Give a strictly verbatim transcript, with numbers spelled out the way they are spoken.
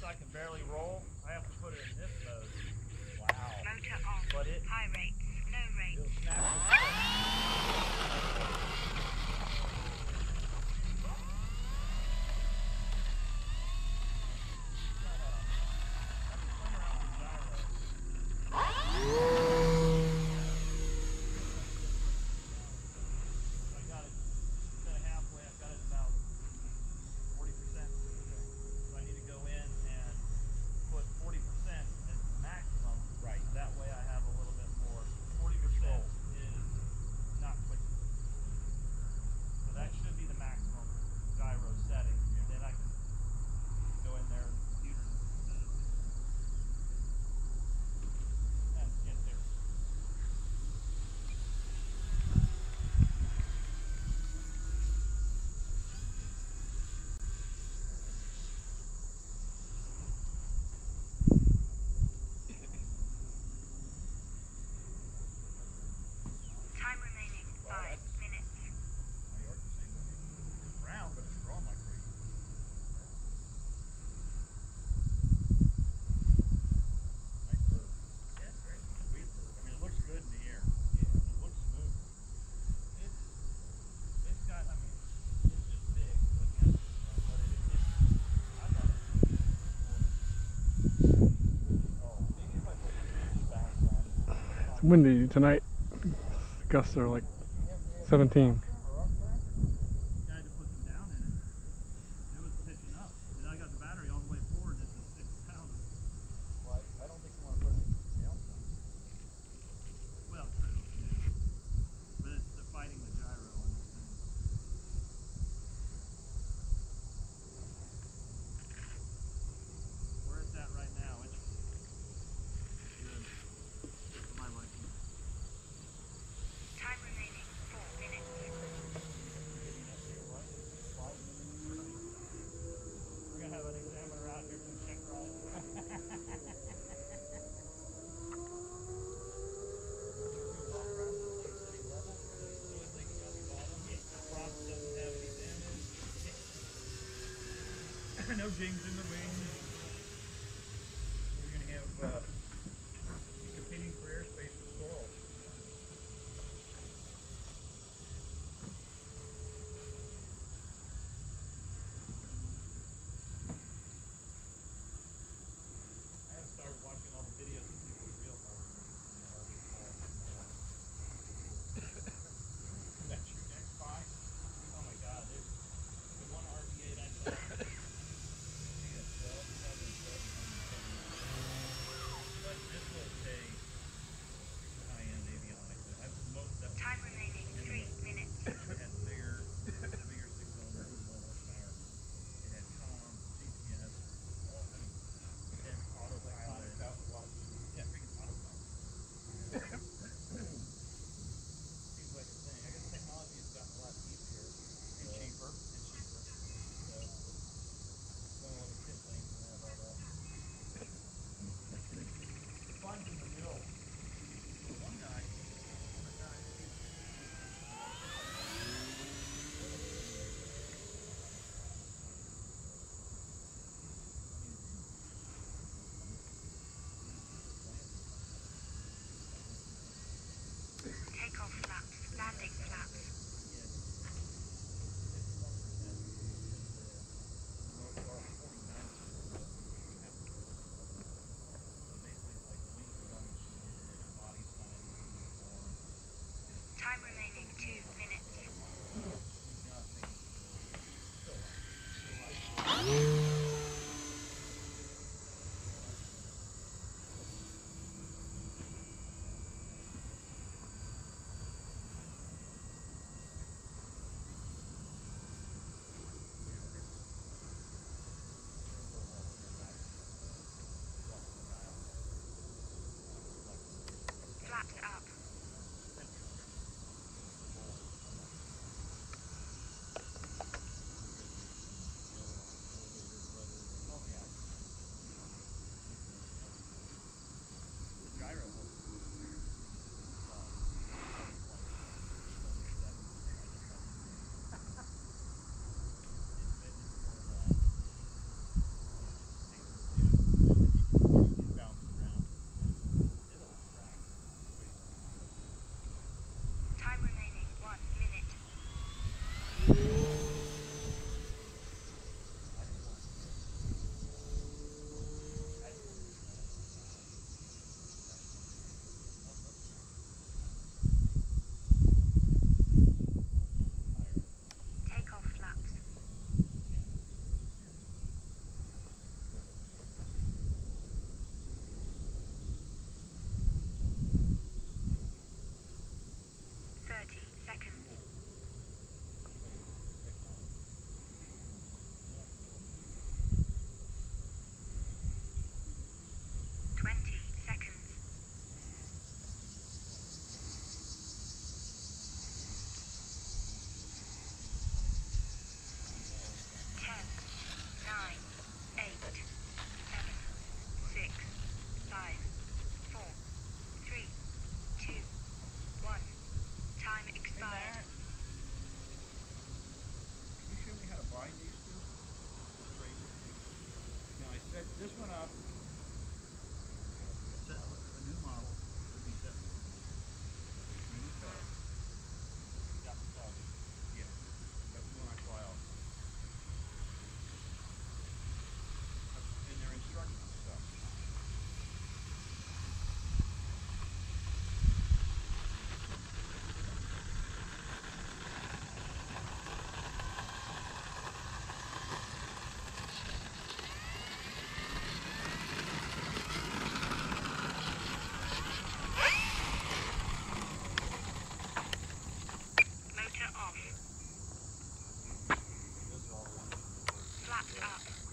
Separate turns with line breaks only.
I can barely roll. I have to put it in this mode. Wow.
Motor on.
But it,
High rates, low rates.
it'll snap the
Time remaining, five minutes.
It's round, but it's drawn like crazy. Nice move. Yeah, it's very sweet move. I mean, it looks good in the air. Yeah. It looks smooth. It's, it's got, I mean, it's just big. So it can, but it, it, I thought it was good. Oh, maybe if I put the back on.
It's windy tonight. Gusts are like seventeen.
I had to put them down in it. It was pitching up. And I got the battery all the way forward. This is six pounds. Well, I, I don't think you want to put it down. Well, true. Yeah. But it's the fighting the gyro on this thing. Where it's at right now, it's good. For my liking.
Time remaining, four minutes.
We're gonna have an examiner out here to check right. No jings in the wing. We're gonna have uh, competing for airspace with Coral. I have started watching all the videos of people's real horses. That's your next buy? Oh my god, there's the one R V eight I saw.
Wrapped up.